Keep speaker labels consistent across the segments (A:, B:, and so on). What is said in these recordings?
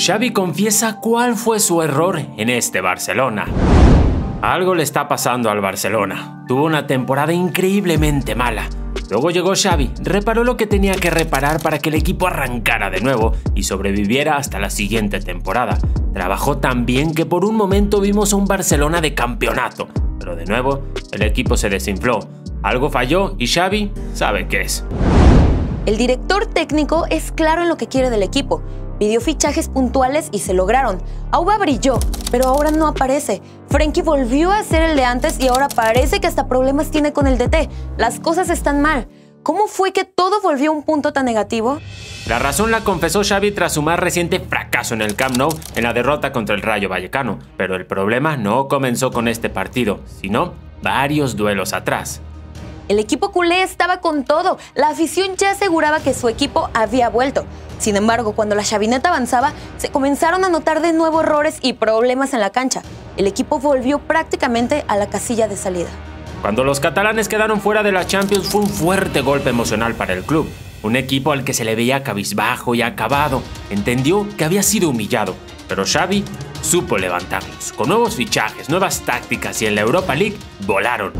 A: Xavi confiesa cuál fue su error en este Barcelona. Algo le está pasando al Barcelona. Tuvo una temporada increíblemente mala. Luego llegó Xavi, reparó lo que tenía que reparar para que el equipo arrancara de nuevo y sobreviviera hasta la siguiente temporada. Trabajó tan bien que por un momento vimos a un Barcelona de campeonato, pero de nuevo el equipo se desinfló. Algo falló y Xavi sabe qué es.
B: El director técnico es claro en lo que quiere del equipo. Pidió fichajes puntuales y se lograron. Auba brilló, pero ahora no aparece. Frenkie volvió a ser el de antes y ahora parece que hasta problemas tiene con el DT. Las cosas están mal. ¿Cómo fue que todo volvió a un punto tan negativo?
A: La razón la confesó Xavi tras su más reciente fracaso en el Camp Nou en la derrota contra el Rayo Vallecano. Pero el problema no comenzó con este partido, sino varios duelos atrás.
B: El equipo culé estaba con todo. La afición ya aseguraba que su equipo había vuelto. Sin embargo, cuando la chavineta avanzaba, se comenzaron a notar de nuevo errores y problemas en la cancha. El equipo volvió prácticamente a la casilla de salida.
A: Cuando los catalanes quedaron fuera de la Champions fue un fuerte golpe emocional para el club. Un equipo al que se le veía cabizbajo y acabado. Entendió que había sido humillado, pero Xavi supo levantarlos. Con nuevos fichajes, nuevas tácticas y en la Europa League volaron.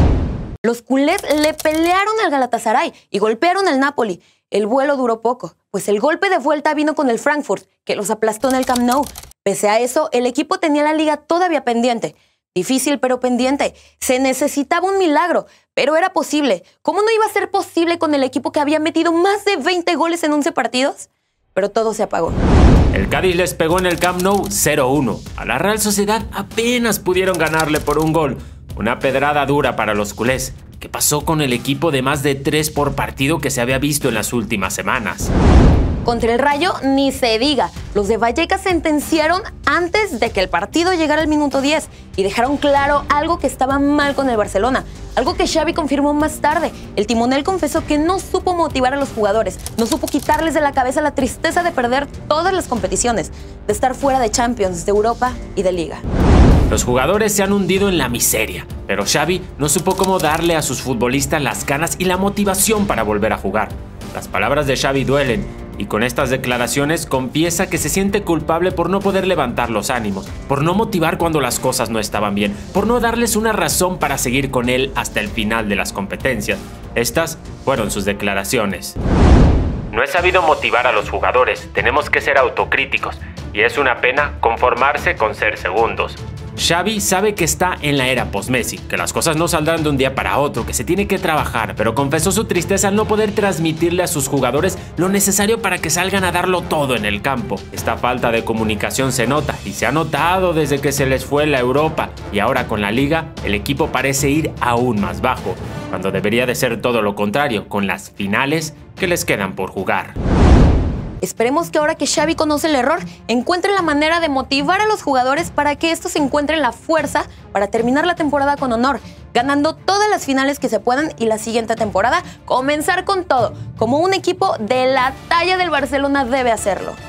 B: Los culés le pelearon al Galatasaray y golpearon al Napoli. El vuelo duró poco, pues el golpe de vuelta vino con el Frankfurt, que los aplastó en el Camp Nou. Pese a eso, el equipo tenía la liga todavía pendiente. Difícil, pero pendiente. Se necesitaba un milagro, pero era posible. ¿Cómo no iba a ser posible con el equipo que había metido más de 20 goles en 11 partidos? Pero todo se apagó.
A: El Cádiz les pegó en el Camp Nou 0-1. A la Real Sociedad apenas pudieron ganarle por un gol. Una pedrada dura para los culés. ¿Qué pasó con el equipo de más de 3 por partido que se había visto en las últimas semanas?
B: Contra el Rayo, ni se diga. Los de Vallecas sentenciaron antes de que el partido llegara al minuto 10 y dejaron claro algo que estaba mal con el Barcelona. Algo que Xavi confirmó más tarde. El timonel confesó que no supo motivar a los jugadores, no supo quitarles de la cabeza la tristeza de perder todas las competiciones, de estar fuera de Champions, de Europa y de Liga.
A: Los jugadores se han hundido en la miseria, pero Xavi no supo cómo darle a sus futbolistas las ganas y la motivación para volver a jugar. Las palabras de Xavi duelen, y con estas declaraciones confiesa que se siente culpable por no poder levantar los ánimos, por no motivar cuando las cosas no estaban bien, por no darles una razón para seguir con él hasta el final de las competencias. Estas fueron sus declaraciones. No he sabido motivar a los jugadores, tenemos que ser autocríticos, y es una pena conformarse con ser segundos. Xavi sabe que está en la era post-Messi, que las cosas no saldrán de un día para otro, que se tiene que trabajar, pero confesó su tristeza al no poder transmitirle a sus jugadores lo necesario para que salgan a darlo todo en el campo. Esta falta de comunicación se nota, y se ha notado desde que se les fue la Europa, y ahora con la Liga, el equipo parece ir aún más bajo, cuando debería de ser todo lo contrario, con las finales que les quedan por jugar.
B: Esperemos que ahora que Xavi conoce el error, encuentre la manera de motivar a los jugadores para que estos encuentren la fuerza para terminar la temporada con honor, ganando todas las finales que se puedan y la siguiente temporada comenzar con todo, como un equipo de la talla del Barcelona debe hacerlo.